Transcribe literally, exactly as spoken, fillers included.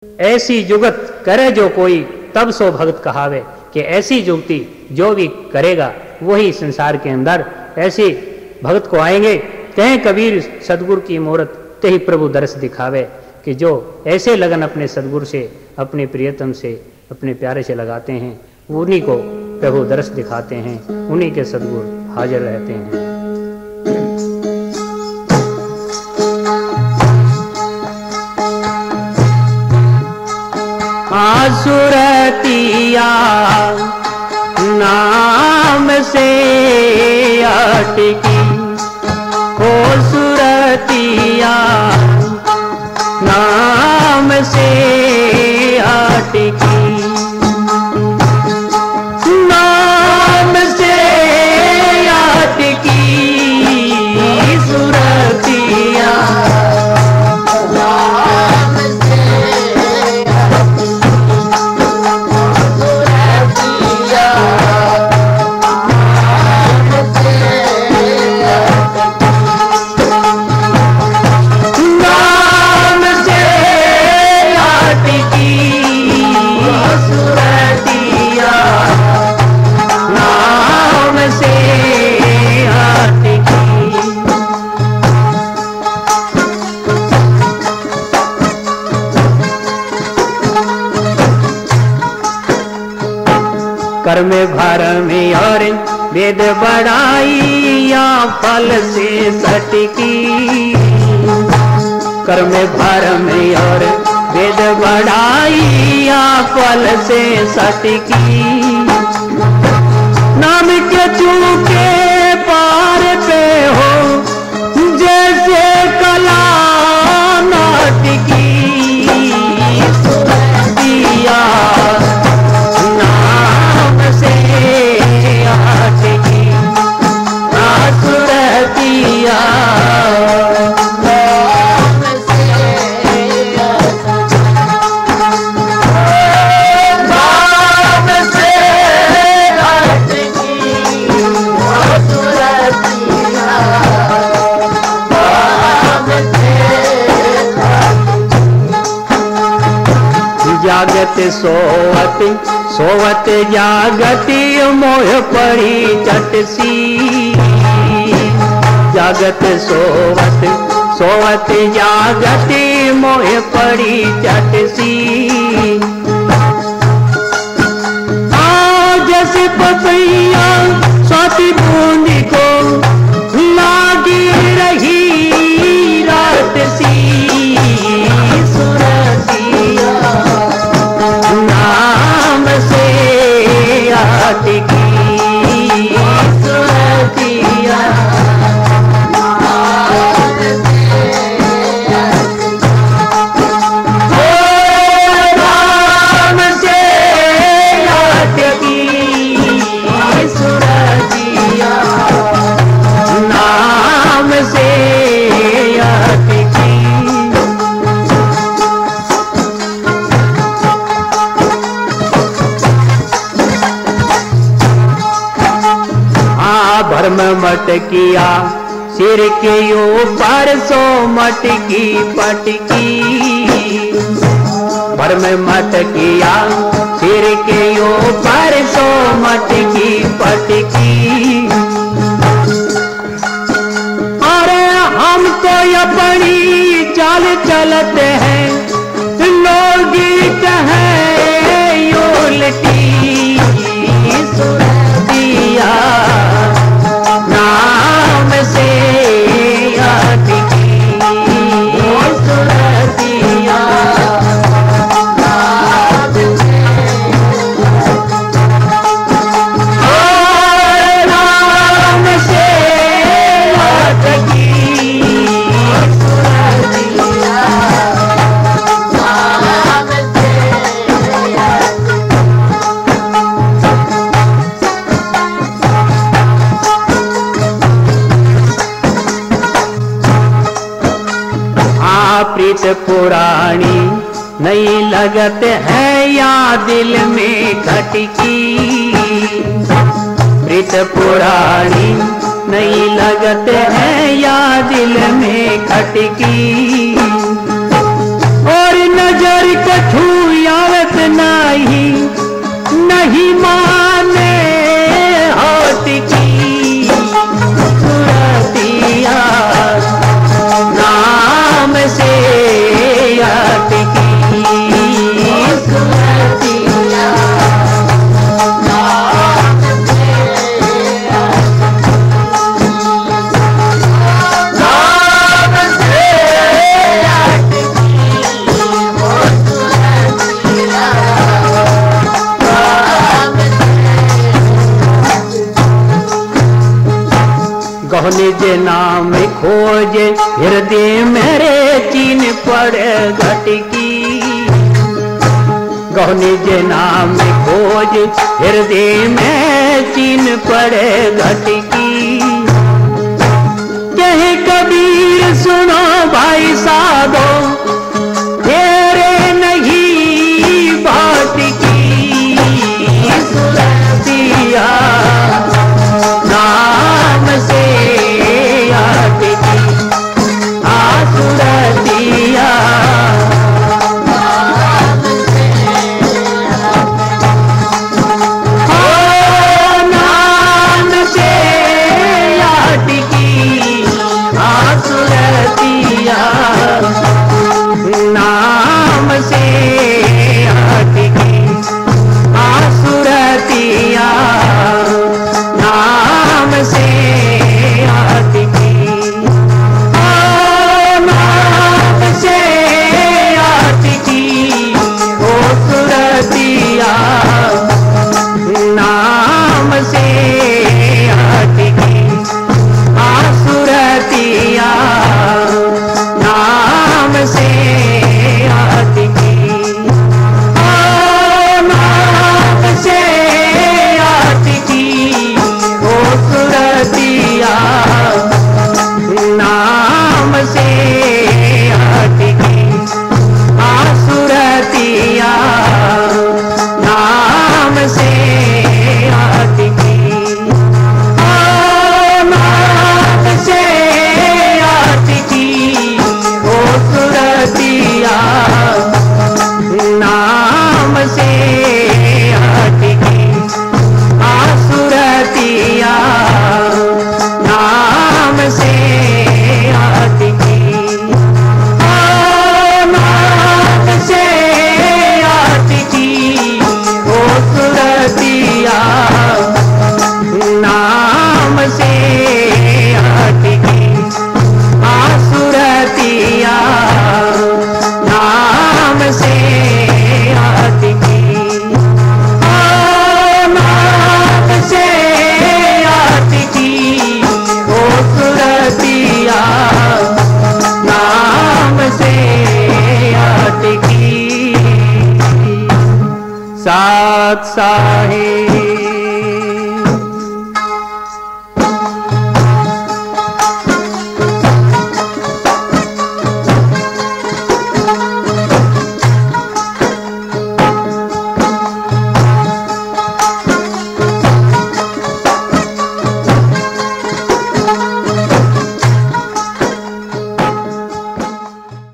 ऐसी जुगत करे जो कोई तब सो भगत कहावे, कि ऐसी जुगती जो भी करेगा वही संसार के अंदर ऐसे भगत को आएंगे। कहें कबीर सदगुरु की मूरत ते ही प्रभु दर्श दिखावे, कि जो ऐसे लगन अपने सदगुरु से, अपने प्रियतम से, अपने प्यारे से लगाते हैं, उन्हीं को प्रभु दर्श दिखाते हैं, उन्हीं के सदगुरु हाजिर रहते हैं। आसुरतिया नाम से अटकी, ओ सुरतिया नाम से अटकी, नाम से अटकी सुरतिया, नाम से कर्म भरम और वेद बढ़ाई या फल से सटकी, कर्म भरम और वेद बढ़ाई या फल से सटकी, नाम के चूके पार पे हो जैसे कला नाटकी, दिया जागत सोवत सोवत जागती मोह पड़ी चटसी, जागत सोवत सोवत जागती मोह पड़ी चटसी, आज जैसे पपैया स्वाति बूंदी को लागी रही रात सी, सुरतिया नाम से अटकी सुरतिया, नाम से नाम से अटकी सुरतिया, नाम से अटकी। भरम मटकिया सिर के ऊपर सो मटकी पटकी, भरम मटकिया सिर के ऊपर सो मटकी पटकी, अरे हम तो अपनी चाल चलते हैं लोग कहें उल्टी, सुरतिया नाम से अटकी सुरतिया, नाम से नाम से अटकी सुरतिया, नाम से प्रीत पुरानी नहीं लगत है या दिल में खटकी, प्रीत पुरानी नहीं लगत है या दिल में खटकी, और नजर कठू आवत नाही, नहीं माने होत की सुरतिया, नाम से याद की सुरतिया, नाम से नाम से याद की वो सुरतिया, गहने जे नाम खोजे हृदय मेरे चीन पड़े घटकी, गहने जे नाम खोजे हृदय में चीन पड़े घटकी। कहे कबीर सुनो भाई साधो तेरे नहीं बात की सुरतिया, नाम से याद की आसुरतिया, नाम से ओ नाम से याद की आसुरतिया, नाम से याद की आसुरतिया, नाम से याद की, ओ नाम से याद की ओ सुरतिया, नाम से याद की आसुरतिया, नाम से याद की, ओ नाम से याद की ओ सुरतिया, नाम से याद की आसुरतिया, नाम से याद की, ओ नाम से याद की ओ सुरतिया, नाम से याद की आसुरतिया, नाम से याद की, ओ नाम से याद की ओ सुरतिया, नाम से याद की आसुरतिया, नाम से याद की, ओ नाम से याद की ओ सुरतिया, नाम से याद की। साथ साहिब